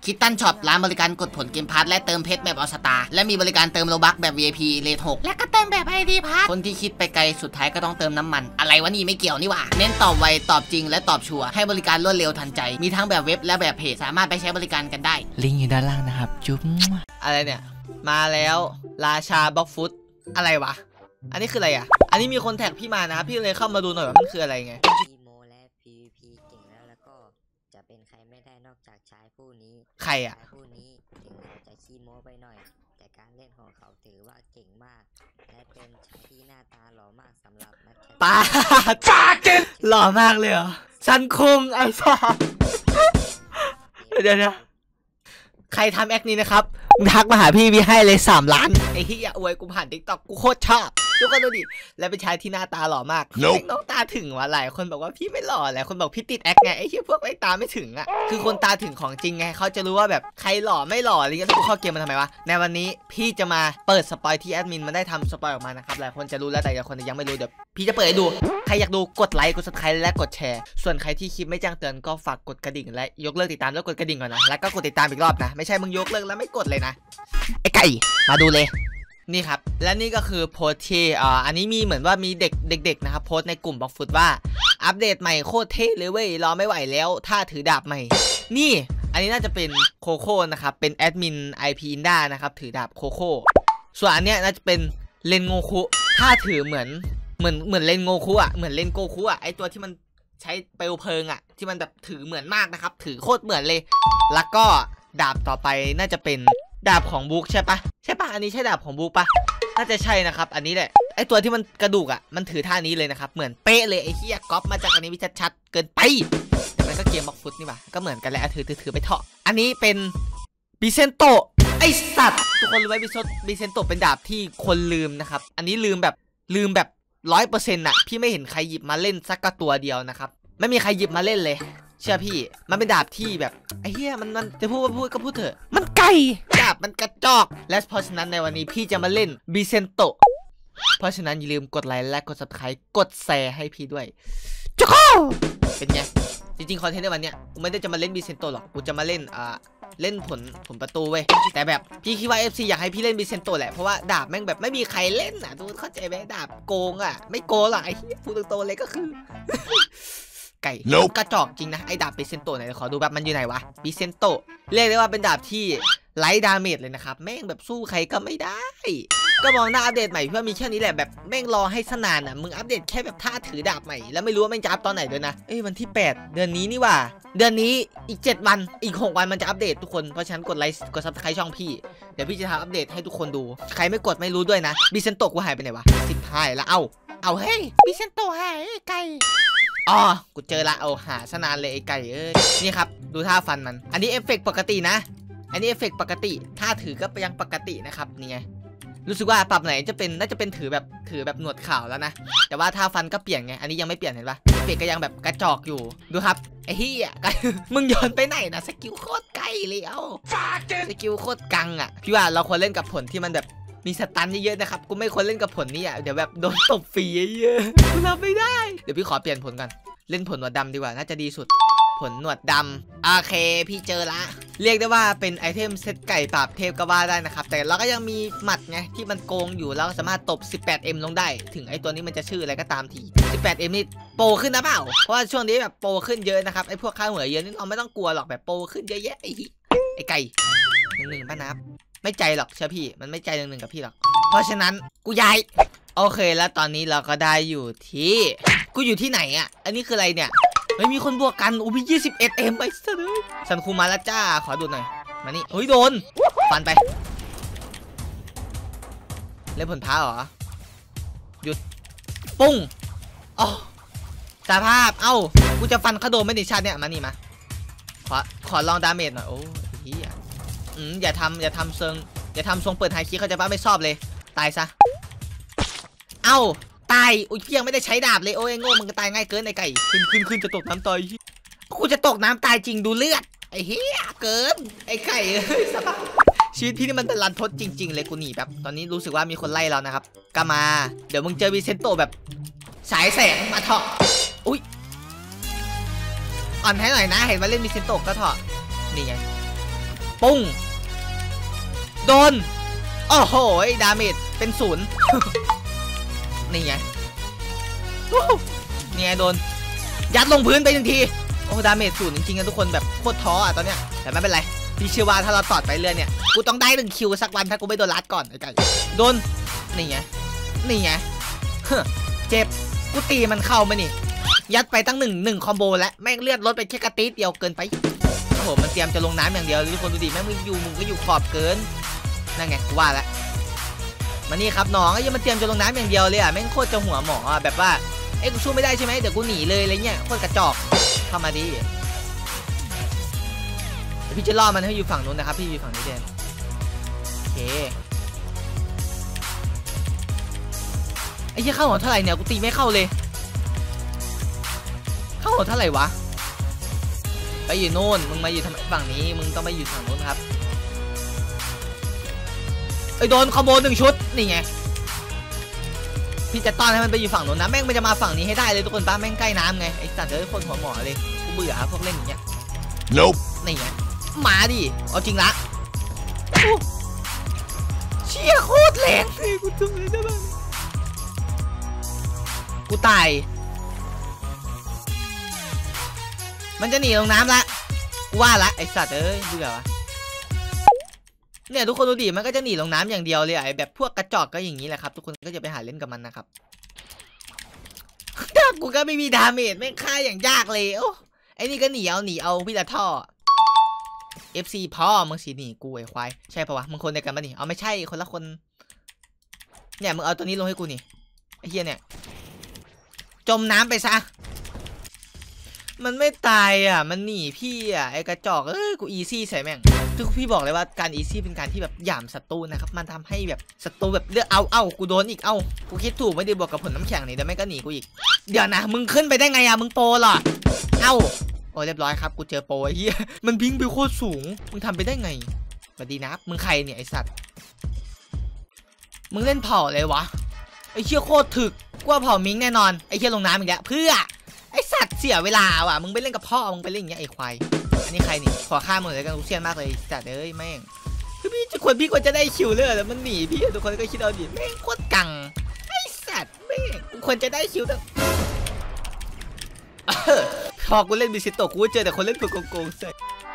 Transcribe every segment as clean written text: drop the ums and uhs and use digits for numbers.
คิตตันช็อปร้านบริการกดผลเกมพาร์ทและเติมเพชรแบบออสตาและมีบริการเติมโลบัคแบบ VIP เรท 6และก็เติมแบบ ID พาร์ทคนที่คิดไปไกลสุดท้ายก็ต้องเติมน้ำมันอะไรวะนี่ไม่เกี่ยวนี่หว่าเน้นตอบไวตอบจริงและตอบชัวร์ให้บริการรวดเร็วทันใจมีทั้งแบบเว็บและแบบเพจสามารถไปใช้บริการกันได้ลิงก์อยู่ด้านล่างนะครับจุ๊บอะไรเนี่ยมาแล้วราชาบล็อกฟุตอะไรวะอันนี้คืออะไรอ่ะอันนี้มีคนแท็กพี่มานะครับพี่เลยเข้ามาดูหน่อยว่ามันคืออะไรไงโมและ PVP เก่งแล้วก็จะเป็นใครไม่ได้นอกจากชายผู้นี้ใครอ่ะผู้นี้ถึงเขาจะขี้โม้ไปหน่อยแต่การเล่นของเขาถือว่าเก่งมากและเป็นชายที่หน้าตาหล่อมากสำหรับนักแข่งป้าเก่งหล่อมากเลยเหรอซันคุงไอ้ซ่าเดี๋ยวนะใครทำแอคนี้นะครับทักมาหาพี่ให้เลย3 ล้านไอ้ที่อย่าอวยกูผ่าน TikTok กูโคตรชอบทุกคนดูดิและเป็นชายที่หน้าตาหล่อมากน้องตาถึงว่ะหลายคนบอกว่าพี่ไม่หล่อหลายคนบอกพี่ติดแอคไงไอ้ที่พวกไอ้ตาไม่ถึงอ่ะคือคนตาถึงของจริงไงเขาจะรู้ว่าแบบใครหล่อไม่หล่ออะไรเงี้ยกูเข้าเกมมาทำไมวะในวันนี้พี่จะมาเปิดสปอยที่แอดมินมันได้ทำสปอยออกมานะครับหลายคนจะรู้แล้วแต่บางคนยังไม่รู้เดี๋ยวพี่จะเปิดให้ดูใครอยากดูกดไลค์กด Subscribe และกดแชร์ส่วนใครที่คลิปไม่แจ้งเตือนก็ฝากกดกระดิ่งและยกเลิกติดตามแล้วกดกระดิ่งก่อนนะแล้วก็กดติดตามอีกรอบนะไม่ใช่มึงยกเลิกแล้วไม่กดเลยนะไอ้ไก่มาดูเลยนี่ครับและนี่ก็คือโพสที่อันนี้มีเหมือนว่ามีเด็กนะครับโพสในกลุ่มบล็อกฟุตว่าอัปเดตใหม่โคตรเท่เลยเว้ยรอไม่ไหวแล้วถ้าถือดาบใหม่นี่อันนี้น่าจะเป็นโคโค่นะครับเป็นแอดมิน IP Inda นะครับถือดาบโคโค่ส่วนอันเนี้ยน่าจะเป็นเลนโงคุถ้าถือเหมือนเลนโงคุอ่ะเหมือนเลนโกคุอ่ะไอตัวที่มันใช้เปลวเพลิงอ่ะที่มันแบบถือเหมือนมากนะครับถือโคตรเหมือนเลยแล้วก็ดาบต่อไปน่าจะเป็นดาบของบุ๊กใช่ปะอันนี้ใช่ดาบของบุ๊กปะน่าจะใช่นะครับอันนี้แหละไอตัวที่มันกระดูกอ่ะมันถือท่านี้เลยนะครับเหมือนเป๊ะเลยไอเฮียก๊อปมาจากอันนี้วิชัดเกินไปแต่มันก็เกมบล็อกฟุตนี่ป่ะก็เหมือนกันแหละถือไปเถาะอันนี้เป็นบิเซนโตไอสัตว์ทุกคนรู้ไหมบิเซนโตเป็นดาบที่คนลืมนะครับอันนี้ลืมแบบ100%น่ะพี่ไม่เห็นใครหยิบมาเล่นสักตัวเดียวนะครับไม่มีใครหยิบมาเล่นเลยเชื่อพี่มันเป็นดาบที่แบบไอ้เหี้ยมันจะพูดก็พูดเถอะมันไก่ดาบมันกระจอกและเพราะฉะนั้นในวันนี้พี่จะมาเล่นบิเซนโตเพราะฉะนั้นอย่าลืมกดไลค์และกด Subscribe กดแชร์ให้พี่ด้วยจุ๊กเป็นไงจริงๆคอนเทนต์ในวันเนี้ยกูไม่ได้จะมาเล่นบิเซนโตหรอกกูจะมาเล่นเล่นผลประตูเว้ยแต่แบบพี่คิดว่า FC อยากให้พี่เล่นบิเซนโตแหละเพราะว่าดาบแม่งแบบไม่มีใครเล่นอ่ะทุกคนเข้าใจไหมดาบโกงอ่ะไม่โกงหรอกไอ้พูดตรงๆเลยก็คือไก่กระจอกจริงนะไอ้ดาบบิเซนโตไหนขอดูแบบมันอยู่ไหนวะบิเซนโตเรียกได้ว่าเป็นดาบที่ไร้ดาเมจเลยนะครับแม่งแบบสู้ใครก็ไม่ได้ก็มองหน้าอัปเดตใหม่เพื่อมีแค่นี้แหละแบบแม่งรอให้สนานอ่ะมึงอัปเดตแค่แบบท่าถือดาบใหม่แล้วไม่รู้ว่าแม่งจะอัปตอนไหนด้วยนะวันที่8เดือนนี้นี่ว่าเดือนนี้อีก7 วันอีก6 วันมันจะอัปเดตทุกคนเพราะฉะนั้นกดไลค์กด Subscribe ช่องพี่เดี๋ยวพี่จะทำอัปเดตให้ทุกคนดูใครไม่กดไม่รู้ด้วยนะบิเซนโตกูหายไปไหนวะ15แล้วเอาเฮ้ยบิเซนโตหายไก่อ๋อกูเจอละเอาหาสนานเลยไอ้ไก่นี่ครับดูท่าฟันมันอันนี้เอฟเฟกต์ปกตินะอันนี้เอฟเฟกต์ปกติถ้าถือก็ยังปกตินะครับนี่ไงรู้สึกว่าปรับไหนจะเป็นน่าจะเป็นถือแบบหนวดขาวแล้วนะแต่ว่าท่าฟันก็เปลี่ยนไงอันนี้ยังไม่เปลี่ยนเห็นปะเอฟเฟกต์ก็ยังแบบกระจอกอยู่ดูครับไอ้เหี้ยมึงโยนไปไหนนะสกิลโคตรไกลเลยสกิลโคตรกังอ่ะพี่ว่าเราควรเล่นกับผลที่มันแบบมีสตันเยอะๆนะครับกูไม่ควรเล่นกับผลนี่อ่ะเดี๋ยวแบบโดนตบฟรีเยอะกูรับไม่ได้เดี๋ยวพี่ขอเปลี่ยนผลกันเล่นผลหนวดดำดีกว่าน่าจะดีสุดผลหนวดดำโอเคพี่เจอละเรียกได้ว่าเป็นไอเทมเซตไก่ปราบเทพก็ว่าได้นะครับแต่เราก็ยังมีหมัดไงที่มันโกงอยู่แล้วสามารถตบ 18M ลงได้ถึงไอตัวนี้มันจะชื่ออะไรก็ตามที 18M นี่โปรขึ้นนะเปล่าเพราะว่าช่วงนี้แบบโปรขึ้นเยอะนะครับไอพวกค่าหัวเยอะนี่เราไม่ต้องกลัวหรอกแบบโปรขึ้นเยอะแยะไอไก่1-1ป้านับไม่ใจหรอกเชื่อพี่มันไม่ใจ1-1กับพี่หรอกเพราะฉะนั้นกูย้ายโอเคแล้วตอนนี้เราก็ได้อยู่ที่กูอยู่ที่ไหนอ่ะอันนี้คืออะไรเนี่ยไม่มีคนบวกกันอุ้ย21M ไปซะเลยสันคูมาแล้วจ้าขอดูหน่อยมานี่เฮ้ยโดนฟันไปเล่นผลท้าเหรอหยุดปุ้งอ๋อสภาพเอ้ากูจะฟันเขาโดนไม่ในชาติเนี่ยมานี่มาขอลองดาเมจหน่อยโอ้เฮียอย่าทำเซิงอย่าทำทรงเปิดไฮคิกเขาจะบ้าไม่ชอบเลยตายซะเอ้าตายอุ้ยยังไม่ได้ใช้ดาบเลยโอ้ยโง่มึงก็ตายง่ายเกินไอ้ไก่ขึ้นจะตกน้ำตายกูจะตกน้ำตายจริงดูเลือดไอ้เหี้ยเกินไอ้ไก่สบายชีวิตพี่นี่มันรันทดจริงๆเลยกูหนีแบบตอนนี้รู้สึกว่ามีคนไล่เรานะครับก็มาเดี๋ยวมึงเจอวิเซนโตแบบฉายแสงมาเถาะอุ้ยอ่อนให้หน่อยนะเห็นว่าเล่นวิเซนโตก็เถาะนี่ไงปุ้งโดนโอ้โหดาเมจเป็นศูนย์ นี่ไงนี่ไงโดนยัดลงพื้นไปทันทีโอ้ดาเมจศูนย์จริงๆนะทุกคนแบบโคตรท้ออ่ะตอนเนี้ยแต่ไม่เป็นไรพี่เชื่อว่าถ้าเราต่อไปเรื่อยเนี่ยกูต้องได้1 คิวสักวันถ้ากูไม่โดนลัดก่อนไอ้ไก่โดนนี่ไงนี่ไงเจ็บกูตีมันเข้ามานี่ยัดไปตั้งหนึ่งคอมโบแล้วแม่งเลือดลดไปแค่กระติ๊ดเดียวเกินไปโอ้โหมันเตรียมจะลงน้ำอย่างเดียวทุกคนดูดิแม่งมึงก็อยู่ขอบเกินนั่นไงกูว่าแล้วมานี่ครับน้องไอ้ยังมันเตรียมจะลงน้ำอย่างเดียวเลยอ่ะแม่งโคตรจะหัวหมออ่ะแบบว่าเอ้กูสู้ไม่ได้ใช่ไหมเดี๋ยวกูหนีเลยอะไรเงี้ยโคตรกระจอกเข้ามาดิพี่จะล่อมันให้อยู่ฝั่งนู้นนะครับพี่อยู่ฝั่งนี้แทนโอเคไอ้เหี้ยเข้าหัวเท่าไหร่เนี่ยกูตีไม่เข้าเลยเข้าหัวเท่าไหร่วะไปอยู่โน่นมึงมาอยู่ทำไมฝั่งนี้มึงต้องไปอยู่ฝั่งนู้นครับไอ้โดนคอมโบ1 ชุดนี่ไงพี่จะต้อนให้มันไปอยู่ฝั่งนู้นนะแม่งมันจะมาฝั่งนี้ให้ได้เลยทุกคนป้าแม่งใกล้น้ำไงไอ้สัตว์เอ้ยคนหัวหมอเลยกูเบื่อพวกเล่นอย่างเงี้ย Nope นี่ไงมาดิเอาจริงละเชี่ยโคตรแรงเลยกูทำอะไรได้บ้างกูตายมันจะหนีลงน้ำละว่าละไอสัตว์เอ้ยเบื่อวะเนี่ยทุกคนดูดิมันก็จะหนีลงน้ำอย่างเดียวเลยไอแบบพวกกระจอกก็อย่างนี้แหละครับทุกคนก็จะไปหาเล่นกับมันนะครับกูก็ไม่มีดาเมจไม่ฆ่าอย่างยากเลยโอ้ไอนี่ก็หนีเอาพี่ละท่อFC พ่อมึงสีหนีกูไอ้ควายใช่ปะวะมึงคนเดียวกันปะนี่เอาไม่ใช่คนละคนเนี่ยมึงเอาตัวนี้ลงให้กูนี่ไอ้เหี้ยเนี่ยจมน้ำไปซะมันไม่ตายอ่ะมันหนีพี่อ่ะไอ้กระจอกกูอีซี่ใส่แม่งทุกพี่บอกเลยว่าการอีซี่เป็นการที่แบบหยามศัตรูนะครับมันทำให้แบบศัตรูแบบเลือกเอากูโดนอีกกูคิดถูกไม่ได้บวกกับผลน้ำแข็งนี่แต่แม่งก็หนีกูอีกเดี๋ยวนะมึงขึ้นไปได้ไงอ่ะมึงโปรเหรอโอ้เรียบร้อยครับกูเจอโปรไอ้เหี้ยมันพิงไปโคตรสูงมึงทำไปได้ไงสวัสดีนะมึงใครเนี่ยไอสัตว์มึงเล่นเผาเลยวะไอเชี่ยโคตรถึกกว่าเผามิงแน่นอนไอเชี่ยลงน้ำอีกแล้วเพื่อไอสัตว์เสียเวลาว่ะมึงไปเล่นกับพ่อมึงไปเล่นอย่างเงี้ยไอควายอันนี้ใครนี่ขอฆ่ามึงเลยกันกูเซียนมากเลยสัตว์เอ้ยแม่งคือพี่ควรจะได้คิวเลยแต่มันหนีพี่ทุกคนก็คิดเอาดิแม่งโคตรกังไอสัตว์แม่งกูควรจะได้คิวแต่พอกูเล่นบิซิโตะกูเจอแต่คนเล่นฝึกโกงใส่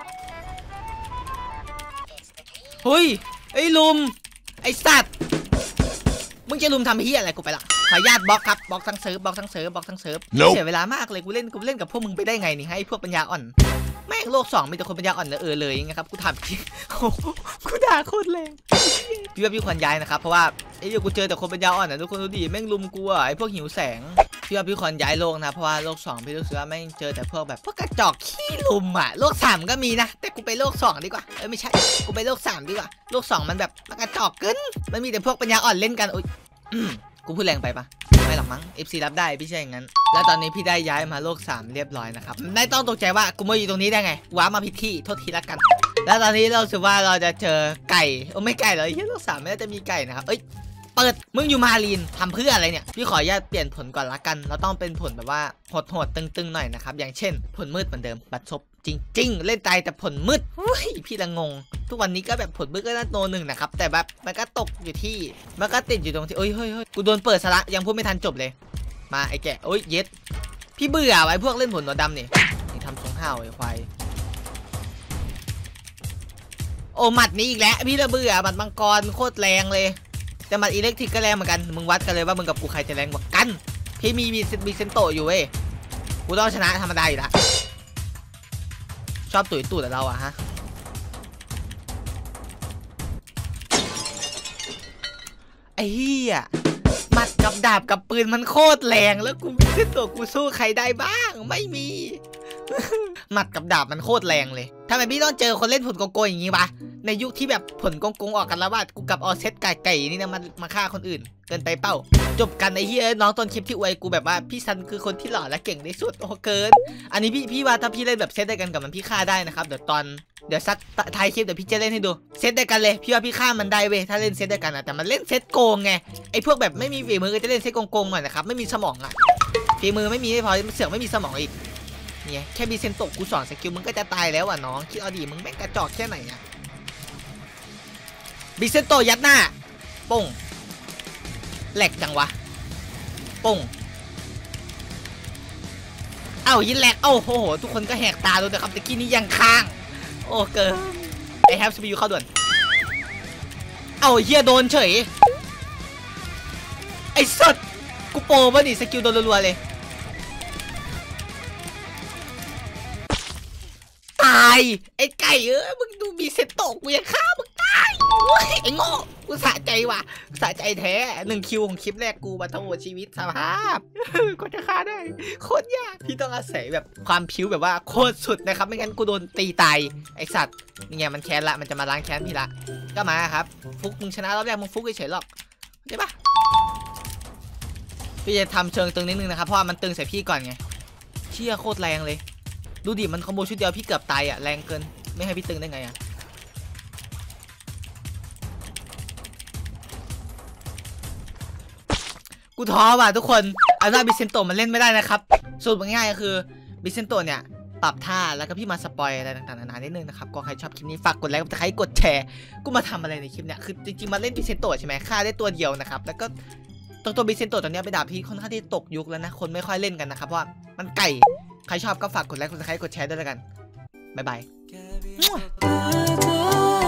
เฮ้ยไอ้ลุมไอ้สัตว์มึงจะลุมทำเฮียอะไรกูไปละขออนุญาตบล็อกครับบล็อกทั้งเซิร์ฟเสียเวลามากเลยกูเล่นกับพวกมึงไปได้ไงนี่ให้พวกปัญญาอ่อนแม่งโลก2มีแต่คนปัญญาอ่อนเลยยังไงครับกูถามจริงกูด่าโคตรแรงพี่ว่าพี่ควรย้ายนะครับเพราะว่าไอ้เดี๋ยวกูเจอแต่คนปัญญาอ่อนนะทุกคนดูดิแม่งลุมกูอ่ะไอ้พวกหิวแสงพี่ว่าพี่ควรย้ายโลกนะเพราะว่าโลก2พี่รู้สึกว่าแม่งเจอแต่พวกแบบพวกกระจอกขี้ลุมอ่ะโลก3ก็มีนะแต่กูไปโลก2ดีกว่าไม่ใช่กูไปโลก3ดีกว่าโลก2มันแบบกระจอกเกินมันมีแต่พวกปัญญาอ่อนเล่นกันกูพูดแรงไปปะไม่หรอกมั้ง FC รับได้พี่ใช่อย่างนั้นแล้วตอนนี้พี่ได้ย้ายมาโลก3เรียบร้อยนะครับไม่ต้องตกใจว่ากูมาอยู่ตรงนี้ได้ไงว้ามาผิดที่โทษทีละกันแล้วตอนนี้เราสึกว่าเราจะเจอไก่ไม่ไก่เลยโลก3ไม่น่าจะมีไก่นะครับเปิดมึงอยู่มาลีนทำเพื่ออะไรเนี่ยพี่ขออนุญาตเปลี่ยนผลก่อนละกันเราต้องเป็นผลแบบว่าโหดตึงๆหน่อยนะครับอย่างเช่นผลมืดเหมือนเดิมบัดซบจริงๆเล่นตายแต่ผลมืดพี่ละงงทุกวันนี้ก็แบบผลมืดก็น่าโน1นะครับแต่แบบมันก็ตกอยู่ที่มันก็ติดอยู่ตรงที่เฮ้ยกูโดนเปิดซะละยังพูดไม่ทันจบเลยมาไอ้แกเย็ดพี่เบื่อไว้พวกเล่นผลตัวดำนี่ทำทรงห้าวไอ้ควายโอ้หมัดนี้อีกแล้วพี่ละเบื่อหมัดมังกรโคตรแรงเลยแต่หมัดอิเล็กทริกก็แรงเหมือนกันมึงวัดกันเลยว่ามึงกับกูใครจะแรงกว่ากันพี่มีเซนโตอยู่เว้ยกูต้องชนะธรรมดาอยู่ละชอบตุ๋ยตูดเราอะฮะไอ้เหี้ยหมัดกับดาบกับปืนมันโคตรแรงแล้วกูมีเซนโตกูสู้ใครได้บ้างไม่มี หมัดกับดาบมันโคตรแรงเลยทำไมพี่ต้องเจอคนเล่นผลโกโก้อย่างงี้วะในยุคที่แบบผลโกงออกกันแล้วว่ากูกับออเซตไก่นี่นะมาฆ่าคนอื่นเกินไปเป้าจบกันไอ้เหี้ยน้องต้นคลิปที่อวยกูแบบว่าพี่ซันคือคนที่หล่อและเก่งที่สุดโอ้เกินอันนี้พี่ว่าถ้าพี่เล่นแบบเซตได้กันกับมันพี่ฆ่าได้นะครับเดี๋ยวซักท้ายคลิปเดี๋ยวพี่จะเล่นให้ดูเซตได้กันเลยพี่ว่าพี่ฆ่ามันได้เว้ยถ้าเล่นเซตได้กันอะแต่มันเล่นเซตโกงไงไอ้พวกแบบไม่มีฝีมือก็จะเล่นเซตโกงหน่อยนะครับไม่มีสมองอะฝีมือไม่มีไม่พอเสือกไม่มีสมองอีกเนี่ยแค่มีเซนโตกูสอนสกิลมึงก็จะตายแล้วอ่ะน้องคิดเอาดีมึงแม่งกระจอกแค่ไหนอ่ะบิเซนโตยัดหน้าป้งแหลกจังวะป้งเอ้ายินแหลกเอ้าโหทุกคนก็แหกตาดูแต่ครับตะกี้นี้ยังค้างโอ้เกินไอแฮปซีพียูเข้าด่วนเอ้าเฮียโดนเฉยไอ้สัตว์กูโปรป่ะนี่สกิลโดนรัวๆเลยตายไอ้ไก่มึงดูมีเซตโตกูยังฆ่ามึงตายไอ้โง่กูสะใจว่ะสะใจแท้1 คิวของคลิปแรกกูมาทั้งหมดชีวิตสภาพก็จะฆ่าได้โคตรยากพี่ต้องอาศัยแบบความพิ้วแบบว่าโคตรสุดนะครับไม่งั้นกูโดนตีตายไอ้สัตว์นี่ไงมันแค้นละมันจะมาล้างแค้นพี่ละก็มาครับฟุกมึงชนะรอบแรกมึงฟุกเฉยๆหรอกใช่ปะพี่จะทำเชิงตึงนิดนึงนะครับเพราะว่ามันตึงใส่พี่ก่อนไงเชี่ยโคตรแรงเลยดูดิมันคอมโบชุดเดียวพี่เกือบตายแรงเกินไม่ให้พี่ตึงได้ไงกูท้อว่ะทุกคนเอาว่าบิเซนโตมันเล่นไม่ได้นะครับสูตรง่ายๆก็คือบิเซนโตเนี่ยปรับท่าแล้วก็พี่มาสปอยอะไรต่างๆนานานิดนึงนะครับก็ใครชอบคลิปนี้ฝากกดไลค์ใครกดแชร์กูมาทำอะไรในคลิปเนี่ยคือจริงๆมาเล่นบิเซนโตใช่ไหมฆ่าได้ตัวเดียวนะครับแล้วก็ตัวบิเซนโตตอนนี้ไปดาบพี่ค่อนข้างที่ตกยุคแล้วนะคนไม่ค่อยเล่นกันนะครับเพราะว่ามันไก่ใครชอบก็ฝากกดไลค์กดแชร์ด้วยกันบ๊ายบาย